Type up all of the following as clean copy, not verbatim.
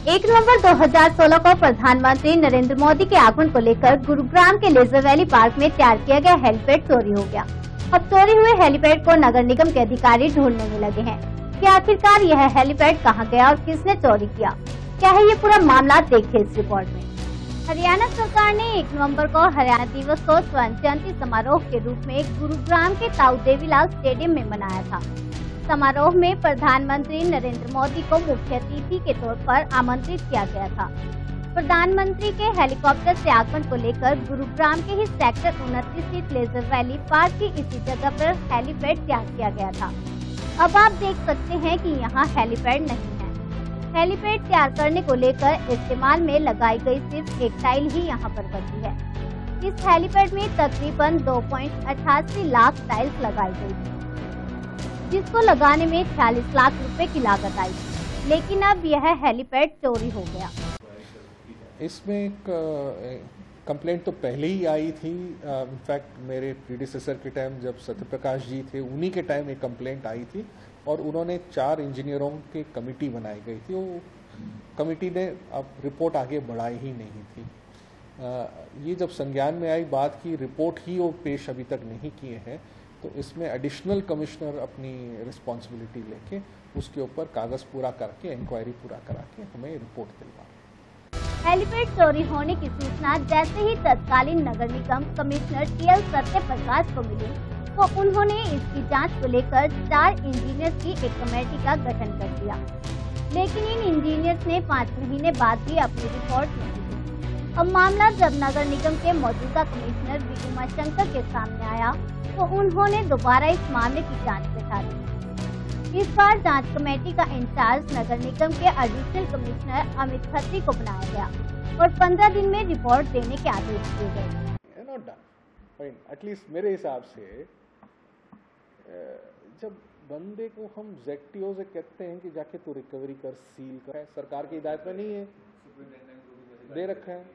1 नवंबर 2016 को प्रधानमंत्री नरेंद्र मोदी के आगमन को लेकर गुरुग्राम के लेजर वैली पार्क में तैयार किया गया हेलीपैड चोरी हो गया। अब चोरी हुए हेलीपैड को नगर निगम के अधिकारी ढूंढने में लगे हैं कि आखिरकार यह हेलीपैड कहां गया और किसने चोरी किया। क्या है ये पूरा मामला, देखिए इस रिपोर्ट में। हरियाणा सरकार ने 1 नवंबर को हरियाणा दिवस को स्वर्ण जयंती समारोह के रूप में गुरुग्राम के ताऊ देवीलाल स्टेडियम में मनाया था। समारोह में प्रधानमंत्री नरेंद्र मोदी को मुख्य अतिथि के तौर पर आमंत्रित किया गया था। प्रधानमंत्री के हेलीकॉप्टर से आगमन को लेकर गुरुग्राम के ही सेक्टर 29 स्थित लेजर वैली पार्क की इसी जगह पर हेलीपैड तैयार किया गया था। अब आप देख सकते हैं कि यहाँ हेलीपैड नहीं है। हेलीपैड तैयार करने को लेकर इस्तेमाल में लगाई गई सिर्फ एक टाइल ही यहाँ पर बची है। इस हेलीपैड में तकरीबन 2.88 लाख टाइल्स लगाई गई थी, जिसको लगाने में 46 लाख रुपए की लागत आई, लेकिन अब यह हेलीपैड चोरी हो गया। इसमें एक कंप्लेंट तो पहले ही आई थी। इनफैक्ट मेरे प्रीडिसेसर के टाइम जब सत्यप्रकाश जी थे, उन्हीं के टाइम एक कंप्लेंट आई थी और उन्होंने 4 इंजीनियरों की कमेटी बनाई गई थी। वो कमेटी ने अब रिपोर्ट आगे बढ़ाई ही नहीं थी। ये जब संज्ञान में आई बात की, रिपोर्ट ही वो पेश अभी तक नहीं किए हैं, तो इसमें एडिशनल कमिश्नर अपनी रिस्पॉन्सिबिलिटी लेके उसके ऊपर कागज पूरा करके, इंक्वायरी पूरा करा के हमें रिपोर्ट दिलवा। हेलीपैड चोरी होने की सूचना जैसे ही तत्कालीन नगर निगम कमिश्नर TL सत्यप्रकाश को मिली, तो उन्होंने इसकी जांच को लेकर 4 इंजीनियर्स की एक कमेटी का गठन कर दिया। लेकिन इन इंजीनियर्स ने 5 महीने बाद भी अपनी रिपोर्ट नहीं दी। अब मामला जब नगर निगम के मौजूदा कमिश्नर विकुमा शंकर के सामने आया, तो उन्होंने दोबारा इस मामले की जांच बैठा दी। इस बार जांच कमेटी का इंचार्ज नगर निगम के एडिशनल कमिश्नर अमित खत्री को बनाया गया और 15 दिन में रिपोर्ट देने के आदेश दिए गए। एटलीस्ट मेरे हिसाब से जब बंदे को हम ZTO से कहते हैं कि जाके तू रिकवरी कर, सील कर, सरकार की हिदायत में नहीं है, दे रखा है,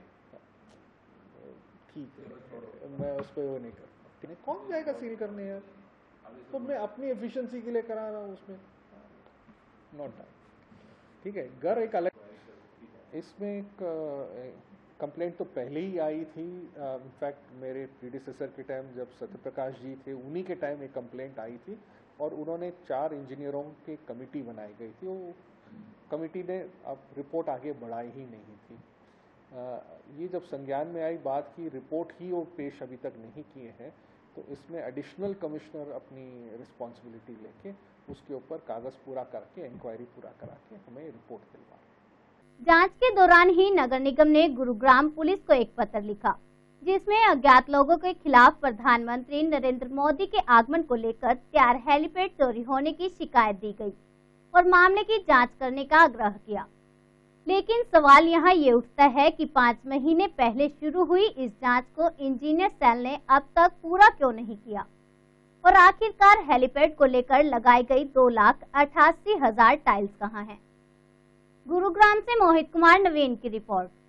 ठीक है, मैं उस पर वो नहीं करता। कौन जाएगा सील करने यार? तो मैं अपनी एफिशिएंसी के लिए करा रहा हूँ उसमें, नॉट डन। ठीक है, घर एक अलग। इसमें एक कंप्लेंट तो पहले ही आई थी। इनफैक्ट मेरे प्रीडिसेसर के टाइम जब सत्यप्रकाश जी थे, उन्हीं के टाइम एक कंप्लेंट आई थी और उन्होंने 4 इंजीनियरों की कमेटी बनाई गई थी। वो कमेटी ने अब रिपोर्ट आगे बढ़ाई ही नहीं थी। ये जब संज्ञान में आई बात की, रिपोर्ट ही वो पेश अभी तक नहीं किए हैं, तो इसमें एडिशनल कमिश्नर अपनी रिस्पॉन्सिबिलिटी लेके उसके ऊपर कागज पूरा करके, इंक्वायरी पूरा करा के हमें रिपोर्ट दिलवा। जांच के दौरान ही नगर निगम ने गुरुग्राम पुलिस को एक पत्र लिखा, जिसमें अज्ञात लोगों के खिलाफ प्रधानमंत्री नरेंद्र मोदी के आगमन को लेकर तैयार हेलीपैड चोरी होने की शिकायत दी गई और मामले की जांच करने का आग्रह किया। लेकिन सवाल यहाँ ये उठता है कि 5 महीने पहले शुरू हुई इस जांच को इंजीनियर सेल ने अब तक पूरा क्यों नहीं किया और आखिरकार हेलीपैड को लेकर लगाई गई 2,88,000 टाइल्स कहाँ हैं। गुरुग्राम से मोहित कुमार नवीन की रिपोर्ट।